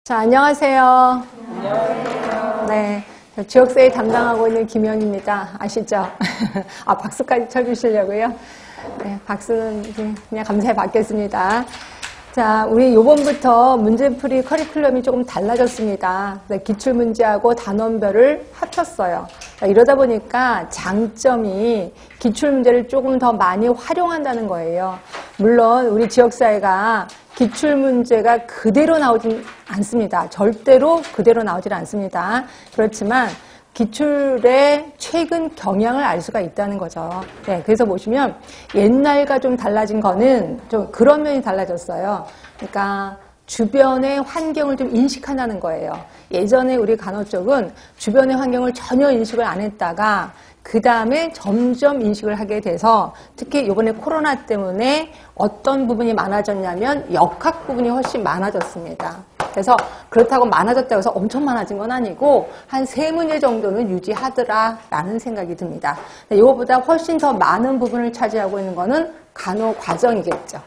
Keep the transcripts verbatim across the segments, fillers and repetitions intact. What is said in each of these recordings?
자, 안녕하세요. 안녕하세요. 네, 지역사회 담당하고 있는 김현입니다. 아시죠? 아, 박수까지 쳐주시려고요? 네, 박수는 그냥 감사히 받겠습니다. 자, 우리 요번부터 문제풀이 커리큘럼이 조금 달라졌습니다. 기출문제하고 단원별을 합쳤어요. 이러다 보니까 장점이 기출문제를 조금 더 많이 활용한다는 거예요. 물론 우리 지역사회가 기출문제가 그대로 나오진 않습니다. 절대로 그대로 나오질 않습니다. 그렇지만 기출의 최근 경향을 알 수가 있다는 거죠. 네, 그래서 보시면 옛날과 좀 달라진 거는 좀 그런 면이 달라졌어요. 그러니까 주변의 환경을 좀 인식한다는 거예요. 예전에 우리 간호 쪽은 주변의 환경을 전혀 인식을 안 했다가 그 다음에 점점 인식을 하게 돼서 특히 이번에 코로나 때문에 어떤 부분이 많아졌냐면 역학 부분이 훨씬 많아졌습니다. 그래서 그렇다고 많아졌다고 해서 엄청 많아진 건 아니고 한 세 문제 정도는 유지하더라라는 생각이 듭니다. 이거보다 훨씬 더 많은 부분을 차지하고 있는 거는 간호 과정이겠죠.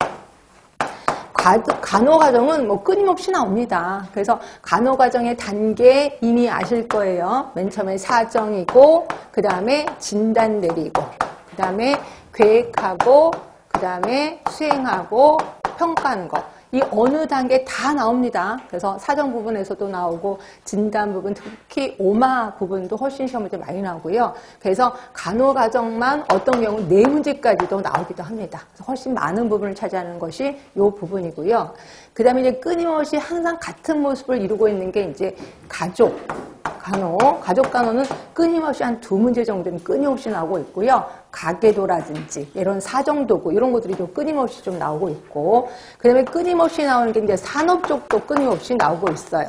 간호 과정은 뭐 끊임없이 나옵니다. 그래서 간호 과정의 단계 이미 아실 거예요. 맨 처음에 사정이고, 그 다음에 진단 내리고, 그 다음에 계획하고, 그 다음에 수행하고, 평가하는 거. 이 어느 단계 다 나옵니다. 그래서 사정 부분에서도 나오고 진단 부분, 특히 오마 부분도 훨씬 시험 문제 많이 나오고요. 그래서 간호 과정만 어떤 경우 네 문제까지도 나오기도 합니다. 그래서 훨씬 많은 부분을 차지하는 것이 이 부분이고요. 그 다음에 이제 끊임없이 항상 같은 모습을 이루고 있는 게 이제 가족 간호, 가족 간호는 끊임없이 한 두 문제 정도는 끊임없이 나오고 있고요. 가계도라든지 이런 사정도구 이런 것들이 좀 끊임없이 좀 나오고 있고, 그 다음에 끊임없이 나오는 게 이제 산업 쪽도 끊임없이 나오고 있어요.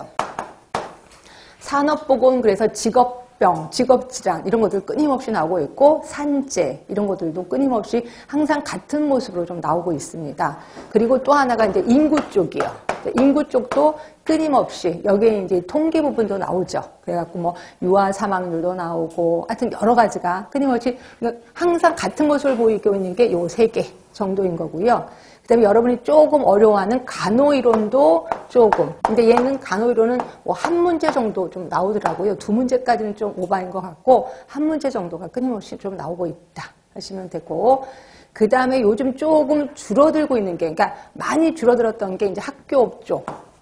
산업보건 그래서 직업병, 직업질환 이런 것들 끊임없이 나오고 있고, 산재 이런 것들도 끊임없이 항상 같은 모습으로 좀 나오고 있습니다. 그리고 또 하나가 이제 인구 쪽이요. 인구 쪽도 끊임없이 여기에 이제 통계 부분도 나오죠. 그래갖고 뭐 유아 사망률도 나오고 하여튼 여러 가지가 끊임없이 항상 같은 모습을 보이고 있는 게 요 세 개 정도인 거고요. 그 다음에 여러분이 조금 어려워하는 간호이론도 조금. 근데 얘는 간호이론은 뭐 한 문제 정도 좀 나오더라고요. 두 문제까지는 좀 오바인 것 같고 한 문제 정도가 끊임없이 좀 나오고 있다 하시면 되고, 그 다음에 요즘 조금 줄어들고 있는 게, 그러니까 많이 줄어들었던 게 이제 학교 쪽,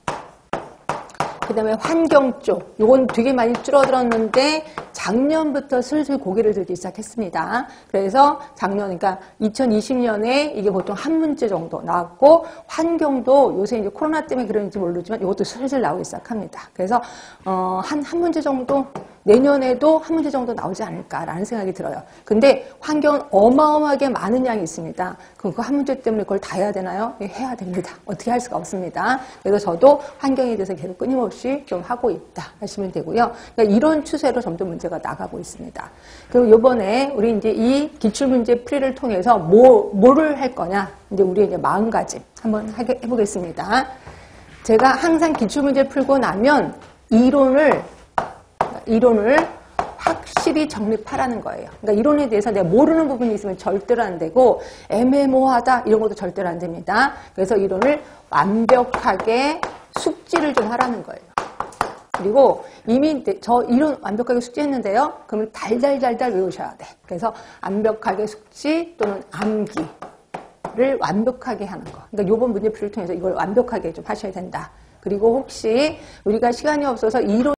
그 다음에 환경 쪽, 요건 되게 많이 줄어들었는데 작년부터 슬슬 고개를 들기 시작했습니다. 그래서 작년, 그러니까 이천이십 년에 이게 보통 한 문제 정도 나왔고, 환경도 요새 이제 코로나 때문에 그런지 모르지만 이것도 슬슬 나오기 시작합니다. 그래서 어, 한, 한 문제 정도, 내년에도 한 문제 정도 나오지 않을까라는 생각이 들어요. 근데 환경은 어마어마하게 많은 양이 있습니다. 그럼 그 한 문제 때문에 그걸 다 해야 되나요? 네, 해야 됩니다. 어떻게 할 수가 없습니다. 그래서 저도 환경에 대해서 계속 끊임없이 좀 하고 있다 하시면 되고요. 그러니까 이런 추세로 점점 문제가 나가고 있습니다. 그리고 요번에 우리 이제 이 기출문제 풀이를 통해서 뭐, 뭐를 할 거냐? 이제 우리 이제 마음가짐 한번 해보겠습니다. 제가 항상 기출문제 풀고 나면 이론을 이론을 확실히 정립하라는 거예요. 그러니까 이론에 대해서 내가 모르는 부분이 있으면 절대로 안 되고, 애매모호하다 이런 것도 절대로 안 됩니다. 그래서 이론을 완벽하게 숙지를 좀 하라는 거예요. 그리고 이미 저 이론 완벽하게 숙지했는데요. 그러면 달달달달 외우셔야 돼. 그래서 완벽하게 숙지 또는 암기를 완벽하게 하는 거. 그러니까 이번 문제풀이를 통해서 이걸 완벽하게 좀 하셔야 된다. 그리고 혹시 우리가 시간이 없어서 이론